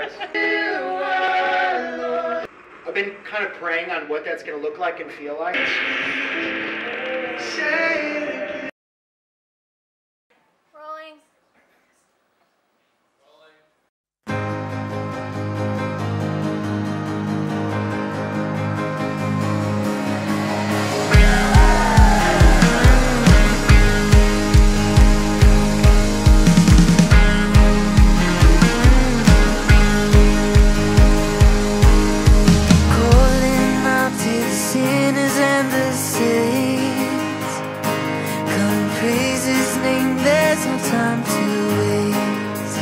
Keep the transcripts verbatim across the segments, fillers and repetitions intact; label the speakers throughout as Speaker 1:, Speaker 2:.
Speaker 1: guys. I've been kind of praying on what that's going to look like and feel like.
Speaker 2: Rolling.
Speaker 3: Time to waste.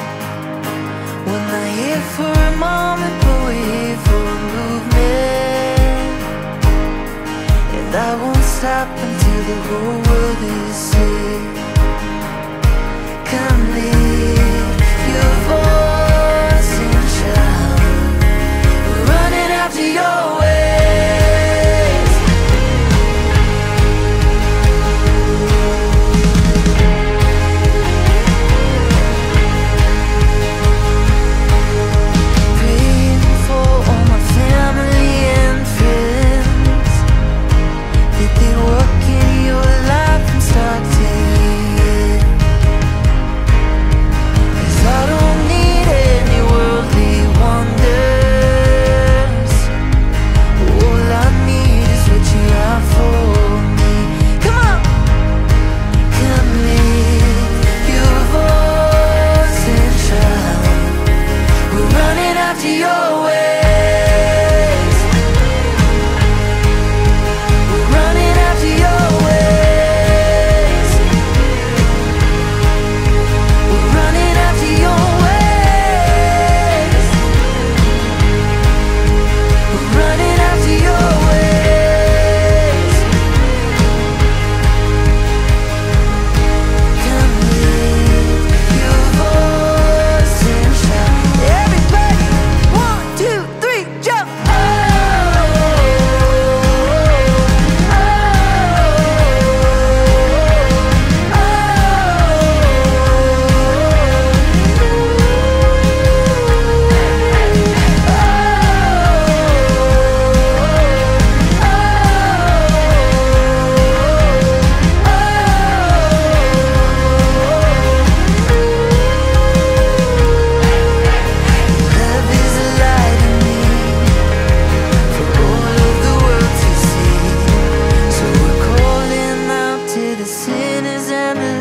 Speaker 3: We're not here for a moment, but we're here for a movement. And I won't stop until the whole world is safe. Come lift your voice and shout. We're running after your way. Sinners and the